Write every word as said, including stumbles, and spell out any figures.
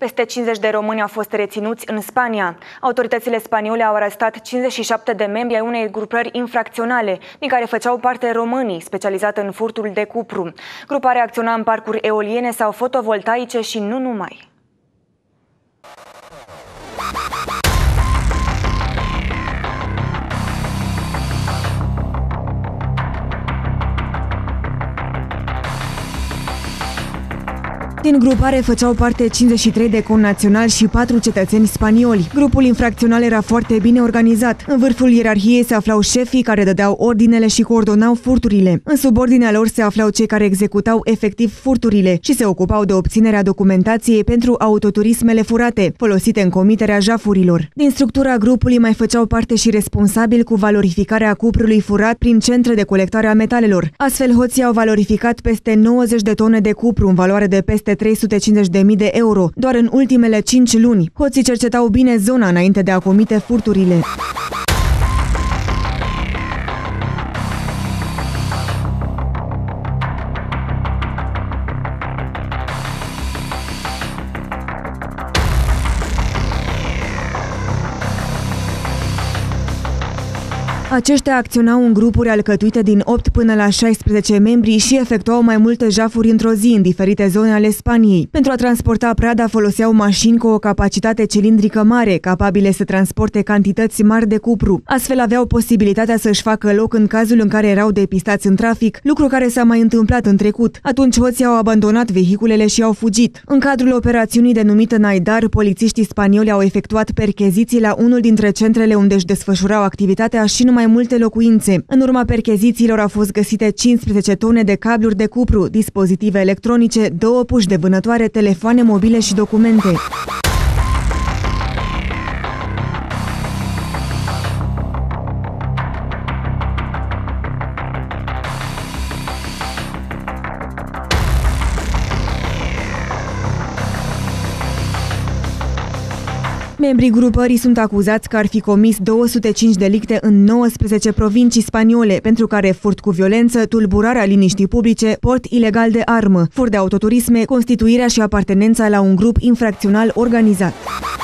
Peste cincizeci de români au fost reținuți în Spania. Autoritățile spaniole au arestat cincizeci și șapte de membri ai unei grupări infracționale, din care făceau parte românii, specializată în furtul de cupru. Grupa reacționa în parcuri eoliene sau fotovoltaice și nu numai. Din grupare făceau parte cincizeci și trei de connaționali și patru cetățeni spanioli. Grupul infracțional era foarte bine organizat. În vârful ierarhiei se aflau șefii care dădeau ordinele și coordonau furturile. În subordinea lor se aflau cei care executau efectiv furturile și se ocupau de obținerea documentației pentru autoturismele furate, folosite în comiterea jafurilor. Din structura grupului mai făceau parte și responsabili cu valorificarea cuprului furat prin centre de colectare a metalelor. Astfel, hoții au valorificat peste nouăzeci de tone de cupru în valoare de peste trei sute cincizeci de mii de euro, doar în ultimele cinci luni. Hoții cercetau bine zona înainte de a comite furturile. Aceștia acționau în grupuri alcătuite din opt până la șaisprezece membri și efectuau mai multe jafuri într-o zi în diferite zone ale Spaniei. Pentru a transporta prada foloseau mașini cu o capacitate cilindrică mare, capabile să transporte cantități mari de cupru. Astfel aveau posibilitatea să-și facă loc în cazul în care erau depistați în trafic, lucru care s-a mai întâmplat în trecut. Atunci hoții au abandonat vehiculele și au fugit. În cadrul operațiunii denumită Naidar, polițiștii spanioli au efectuat percheziții la unul dintre centrele unde își desfășurau activitatea și numai mai multe locuințe. În urma perchezițiilor au fost găsite cincisprezece tone de cabluri de cupru, dispozitive electronice, două puși de vânătoare, telefoane mobile și documente. Membrii grupării sunt acuzați că ar fi comis două sute cinci delicte în nouăsprezece provincii spaniole, pentru care furt cu violență, tulburarea liniștii publice, port ilegal de armă, furt de autoturisme, constituirea și apartenența la un grup infracțional organizat.